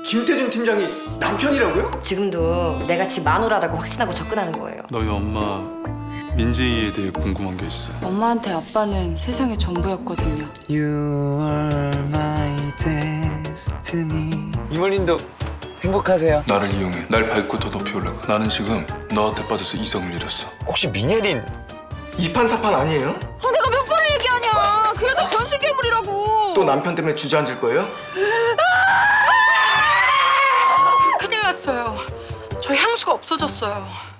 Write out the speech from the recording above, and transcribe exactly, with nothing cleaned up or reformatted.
김태준 팀장이 남편이라고요? 지금도 내가 집 마누라라고 확신하고 접근하는 거예요. 너희 엄마 민재이에 대해 궁금한 게 있어. 엄마한테 아빠는 세상의 전부였거든요. You are my destiny. 이모님도 행복하세요. 나를 이용해. 날 밟고 더 높이 올라가. 나는 지금 너한테 빠져서 이성을 잃었어. 혹시 민예린? 이판사판 아니에요? 아, 내가 몇 번을 얘기하냐. 그 여자 변신 괴물이라고. 또 남편 때문에 주저앉을 거예요? 큰일 났어요. 저희 향수가 없어졌어요.